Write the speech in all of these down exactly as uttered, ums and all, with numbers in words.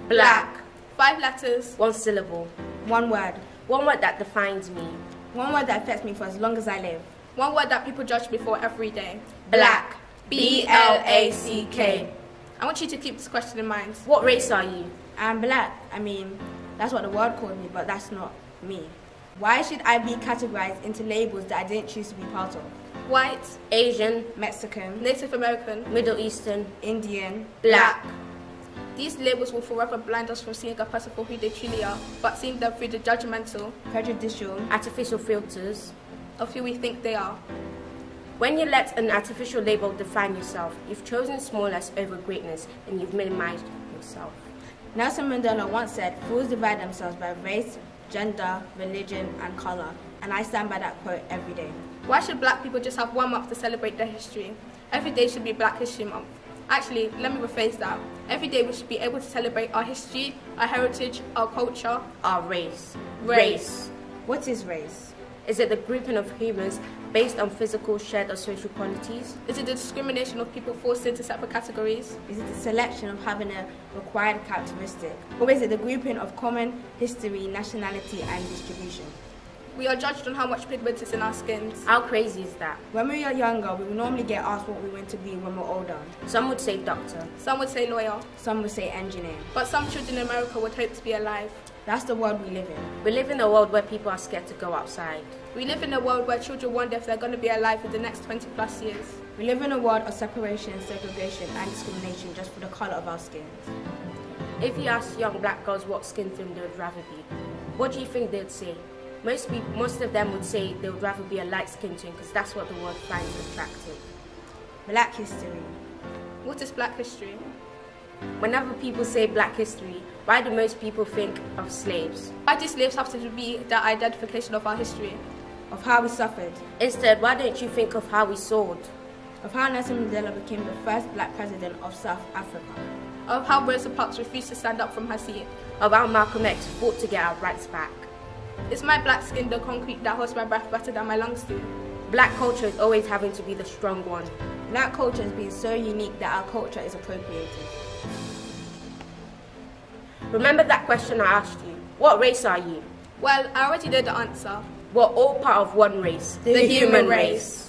Black. Five letters. One syllable. One word. One word that defines me. One word that affects me for as long as I live. One word that people judge me for every day. Black. B L A C K. I want you to keep this question in mind. What race are you? I'm black. I mean, that's what the world called me, but that's not me. Why should I be categorized into labels that I didn't choose to be part of? White. Asian. Mexican. Native American. Middle Eastern. Indian. Black. These labels will forever blind us from seeing a person for who they truly are, but seeing them through the judgmental, prejudicial, artificial filters of who we think they are. When you let an artificial label define yourself, you've chosen smallness over greatness and you've minimized yourself. Nelson Mandela once said, fools divide themselves by race, gender, religion, and color. And I stand by that quote every day. Why should black people just have one month to celebrate their history? Every day should be Black History Month. Actually, let me rephrase that. Every day we should be able to celebrate our history, our heritage, our culture, our race. Race. Race. What is race? Is it the grouping of humans based on physical, shared, or social qualities? Is it the discrimination of people forced into separate categories? Is it the selection of having a required characteristic? Or is it the grouping of common history, nationality, and distribution? We are judged on how much pigment is in our skins. How crazy is that? When we are younger, we will normally get asked what we want to be when we're older. Some would say doctor. Some would say lawyer. Some would say engineer. But some children in America would hope to be alive. That's the world we live in. We live in a world where people are scared to go outside. We live in a world where children wonder if they're going to be alive for the next twenty plus years. We live in a world of separation, segregation, and discrimination just for the colour of our skins. If you ask young black girls what skin tone they would rather be, what do you think they'd say? Most people, most of them would say they would rather be a light skin tone because that's what the world finds attractive. Black history. What is Black history? Whenever people say Black history, why do most people think of slaves? Why do slaves have to be the identification of our history? Of how we suffered. Instead, why don't you think of how we soared? Of how Nelson Mandela became the first black president of South Africa. Of how Rosa Parks refused to stand up from her seat. Of how Malcolm X fought to get our rights back. Is my black skin the concrete that holds my breath better than my lungs do? Black culture is always having to be the strong one. Black culture has been so unique that our culture is appropriated. Remember that question I asked you. What race are you? Well, I already know the answer. We're all part of one race. The, the human, human race. race.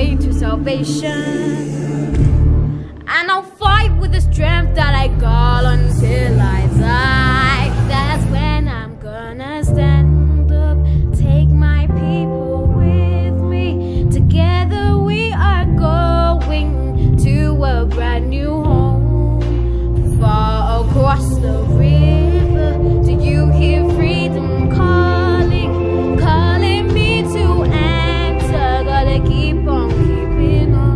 way to salvation. And I'll fight with the strength that I got until I die. That's when I'm gonna stand up, take my people with me. Together we are going to a brand new home, far across the river. Do you hear freedom calling, calling me to answer? Gotta keep on keeping on.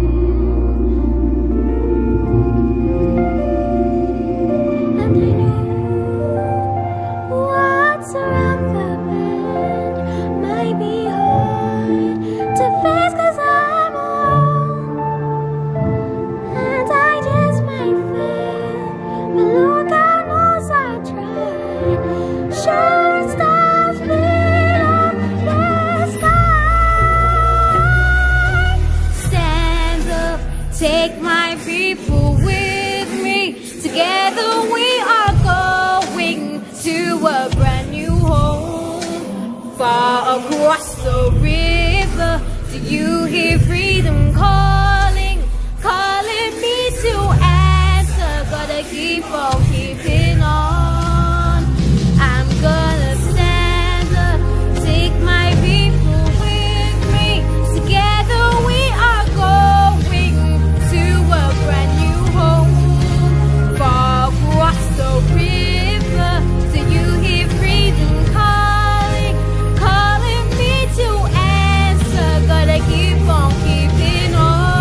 And I know what's around the bend might be hard to face, 'cause I'm alone, and I just might fail, but look, I knows I tried. Shooting stars lit up the sky. Stand up, take my people with me. Together we are going to a brand new home, far across the river. Do you hear freedom calling, calling me to answer? Gotta keep on keeping on. I'm gonna stand up, take my people with me. Together we are going to a brand new home, far across the river. Do you hear freedom calling, calling me to answer? Gotta keep on keeping on.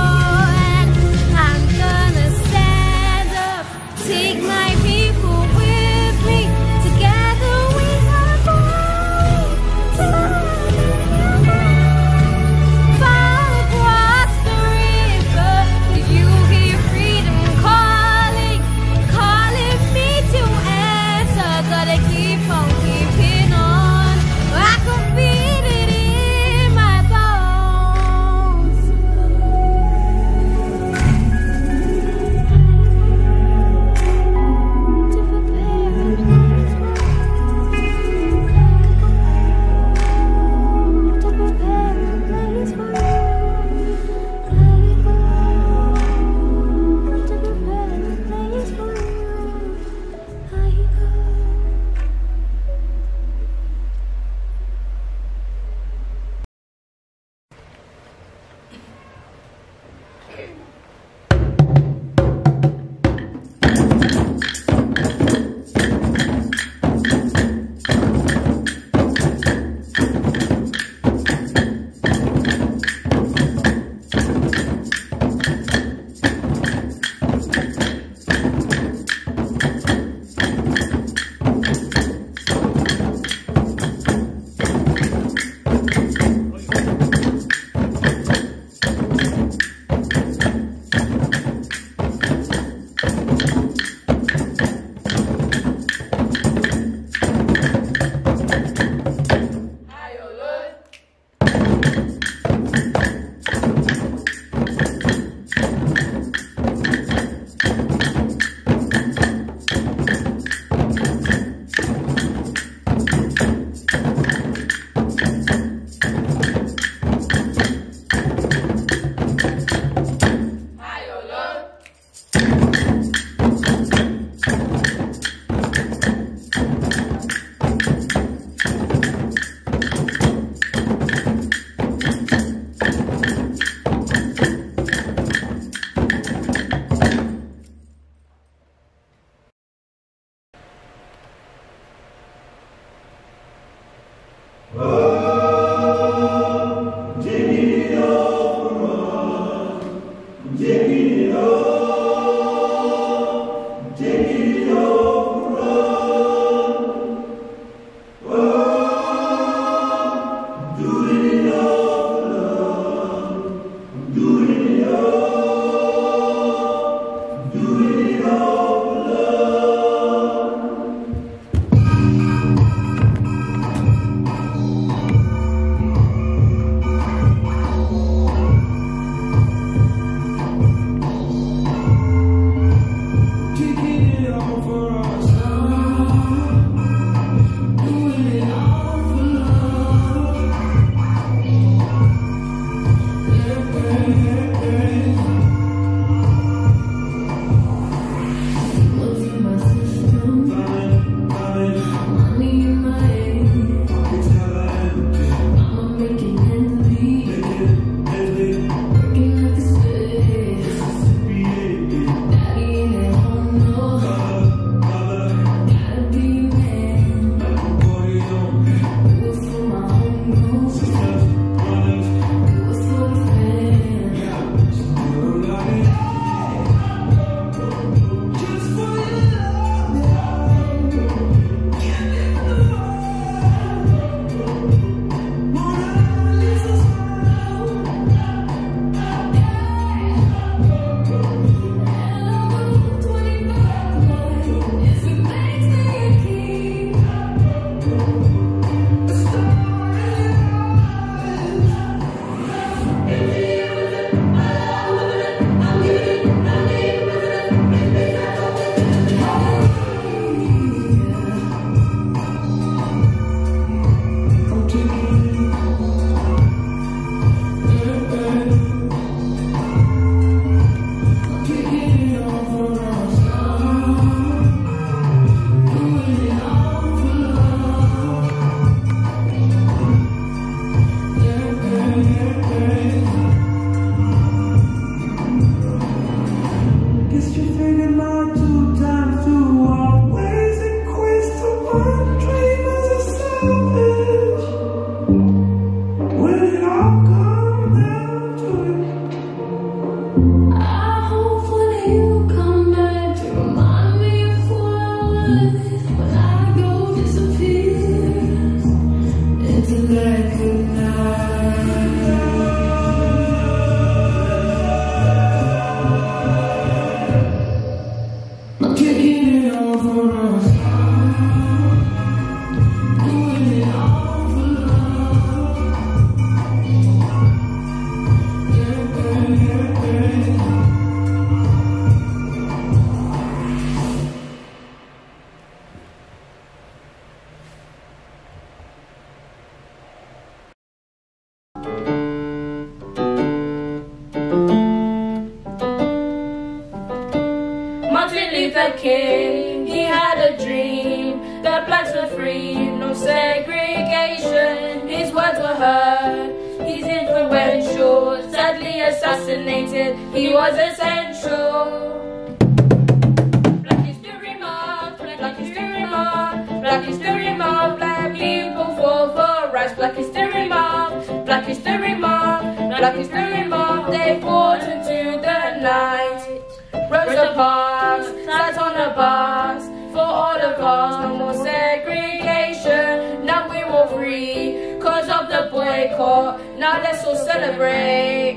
king, he had a dream that blacks were free, no segregation. His words were heard, he's influential, sadly assassinated, he was essential. Black History Month, Black History Month, Black History Month, black people fall for rights. Black History Month, Black History Month, Black History Month, they fought into the night. Rosa Parks sat on the bus for all of us, no more segregation, now we're all free, cause of the boycott, now let's all celebrate.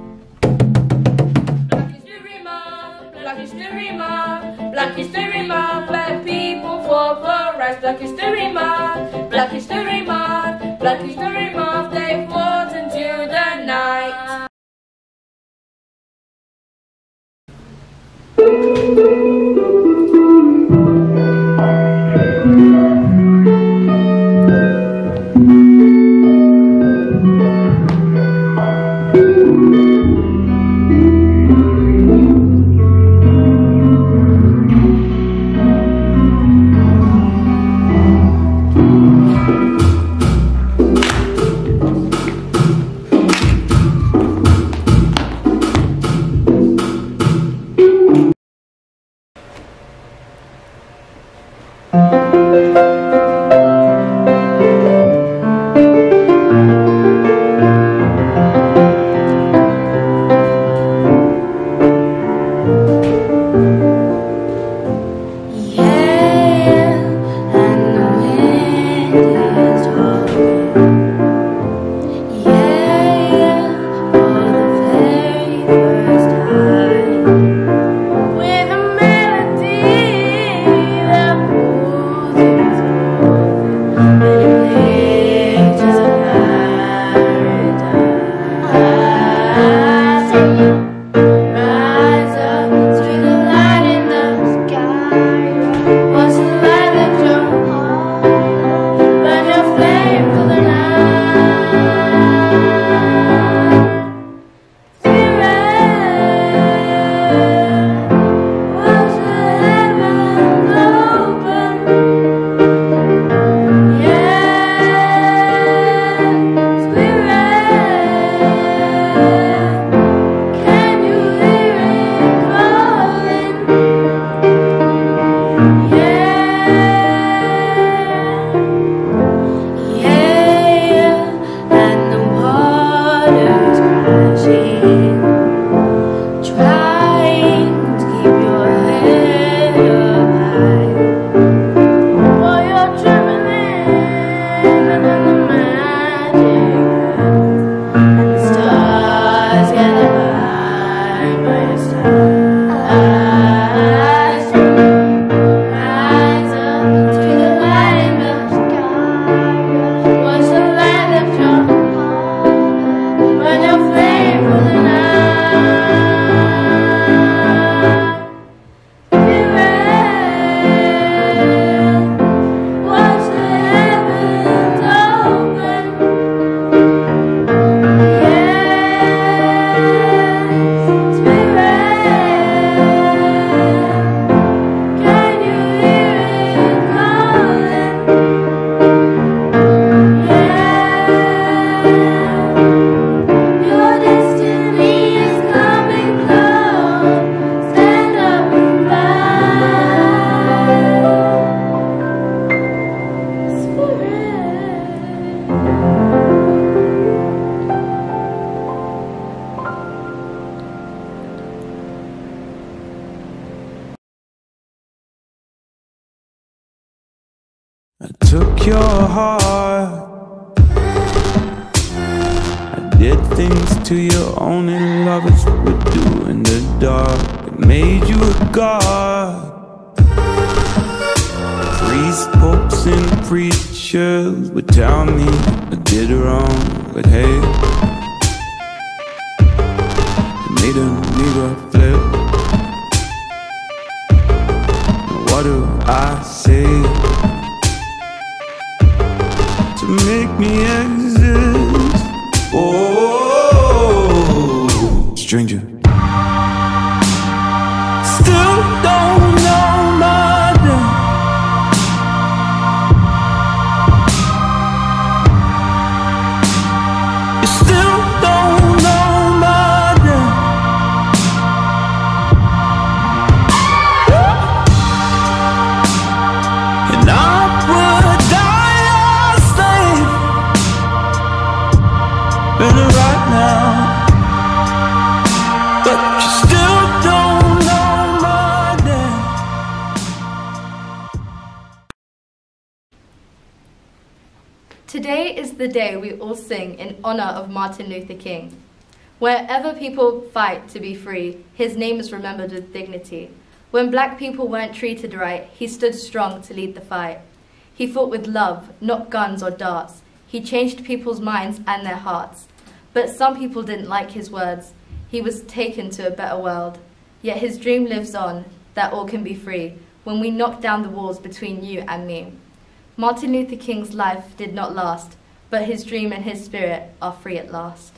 Black History Month, Black History Month, Black History Month, black people for for rights. Black History Month, Black History Month, Black History Month, they fought into the night. I took your heart, I did things to you only lovers would do in the dark. It made you a god. Priests, popes and preachers would tell me I did wrong, but hey, it made a nigga flip. Now what do I say to make me exist? Oh, stranger. Still don't know You still don't know my name. And I would die a slave in it right now, but you still don't know my name. Today is the day we all sing in honor of Martin Luther King. Wherever people fight to be free, his name is remembered with dignity. When black people weren't treated right, he stood strong to lead the fight. He fought with love, not guns or darts. He changed people's minds and their hearts. But some people didn't like his words. He was taken to a better world. Yet his dream lives on, that all can be free, when we knock down the walls between you and me. Martin Luther King's life did not last, but his dream and his spirit are free at last.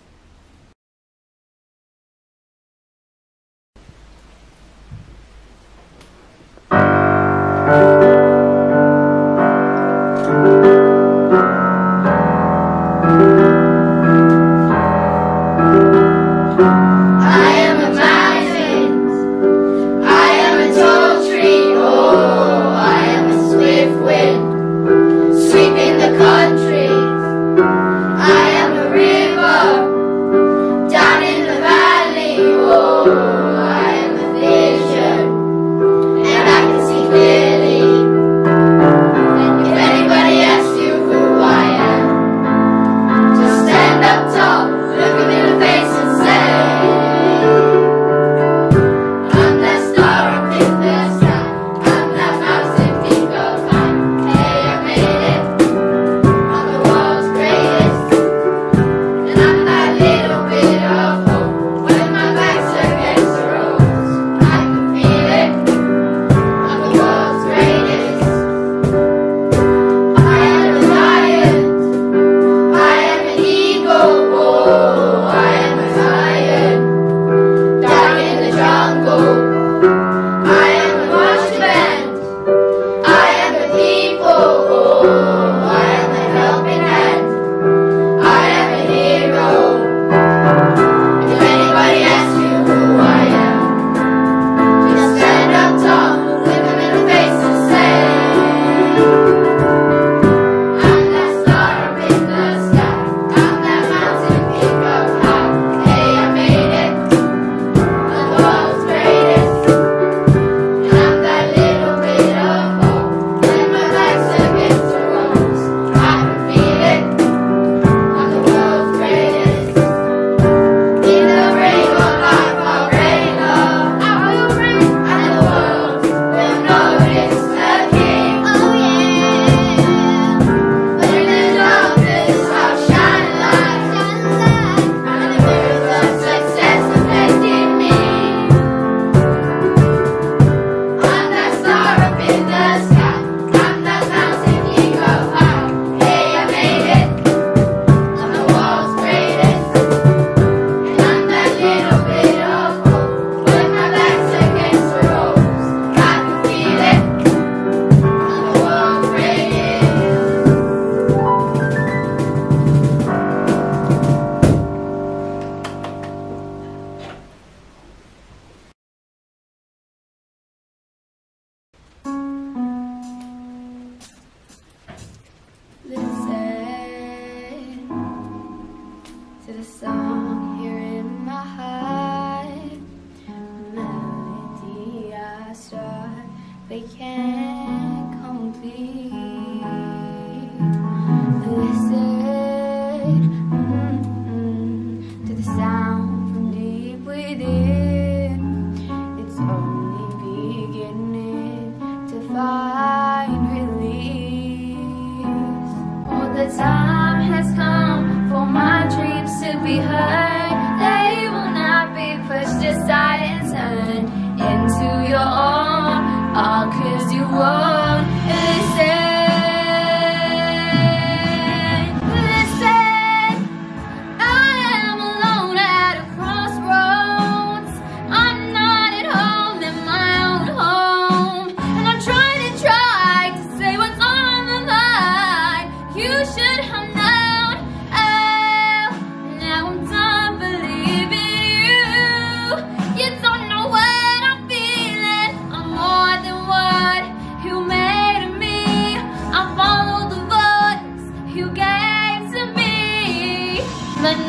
Aside and turn into your own, all 'cause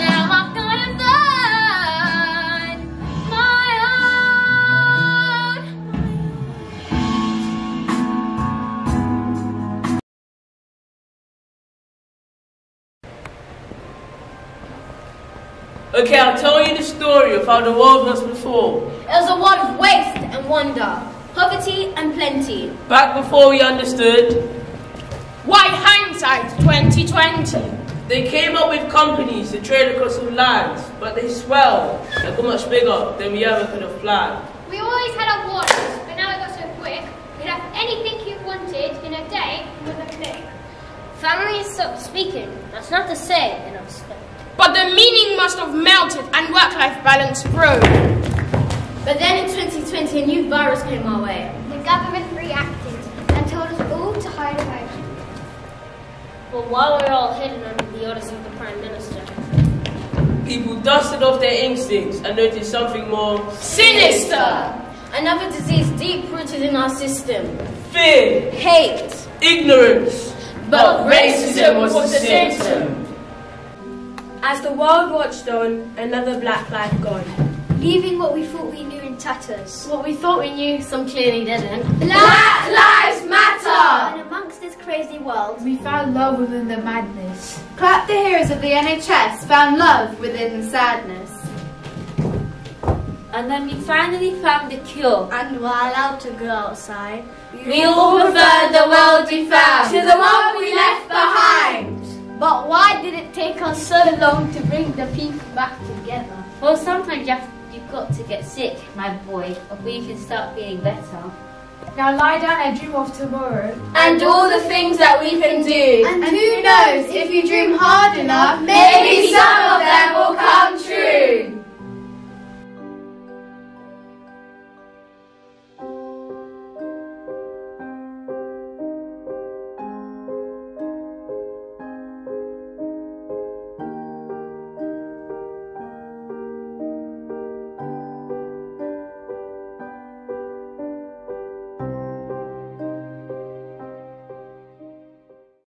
now I've gotta find my Okay, I'll tell you the story of how the world was before. It was a world of waste and wonder, poverty and plenty. Back before we understood, Why hindsight twenty twenty? they came up with companies to trade across all lands, but they swelled and got much bigger than we ever could have planned. We always had our wants, but now it got so quick, we'd have anything you wanted in a day with a click. Families stopped speaking. That's not to say they're not spoken. But the meaning must have melted and work-life balance broke. But then in twenty twenty, a new virus came our way. The government reacted and told us all to hide away. But while we were all hidden under the orders of the Prime Minister, People dusted off their instincts and noticed something more Sinister! another disease deep-rooted in our system. fear, Hate. ignorance. But racism was the symptom. As the world watched on, another black life gone. Leaving what we thought we knew in tatters. What we thought we knew, some clearly didn't. Black Lives Matter! And amongst this crazy world, We found love within the madness. Clap the heroes of the N H S found love within the sadness. And then we finally found the cure. and we're allowed to go outside. We all preferred the world we found To the one we left behind. But why did it take us so long to bring the people back together? Well, sometimes you have, you've got to get sick, my boy, or we can start being better. Now lie down and dream of tomorrow. And all the things that we can do. And And who knows, if you dream hard enough, maybe some of them